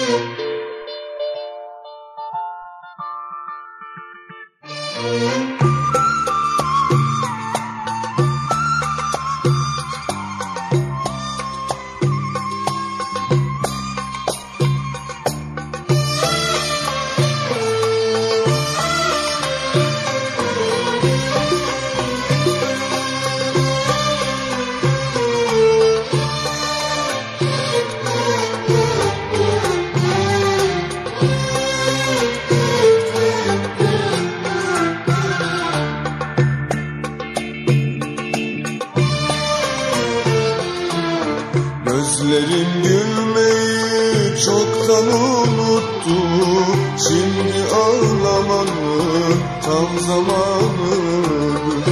Gözlerim gülmeyi çoktan unuttu. Şimdi ağlamanın tam zamanıdır.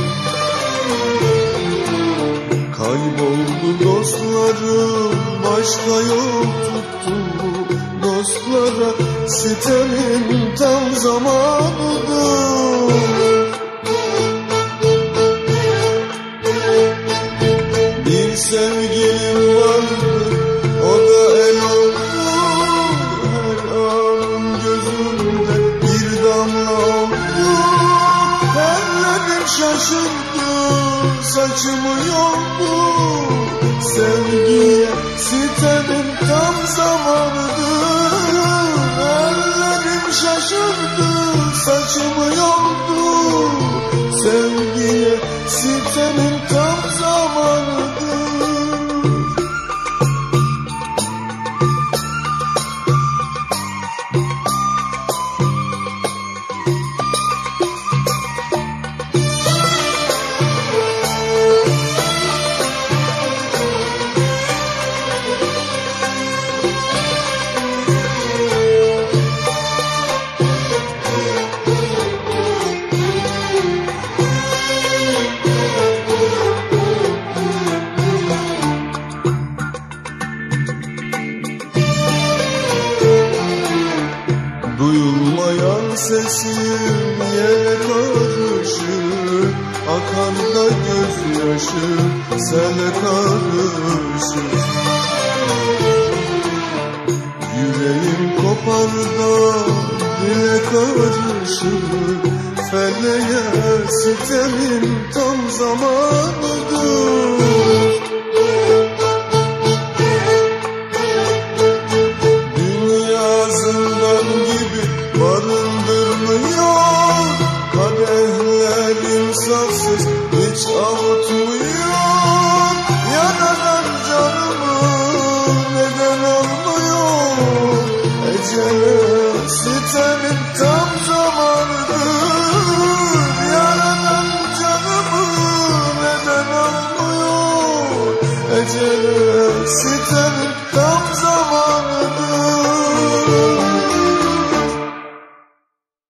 Kayboldu dostlarım, başka yol tuttu. Dostlara sitemin tam zamanıdır. Bir sevgilim vardı, o da el oldu. Her anın gözümde bir damla oldu. Ellerim şaşırdı, saçımı yoldu. Sevgiye sitemin tam zamanıdır. Ellerim şaşırdı, saçımı yoldu. Sevgiye sitemin tam zamanıdır. Duyulmayan sesim yere karışır, akar da gözyaşı sele karışır. Yüreğim kopar da dile karışır. Feleğe sitemin tam zamanıdır. Barındırmıyor, kadehler insafsız hiç avutmuyor. Yaradan canımı neden almıyor? Ecele sitemin tam zamanıdır. Yaradan canımı neden almıyor? Ecele sitemin tam zamanıdır.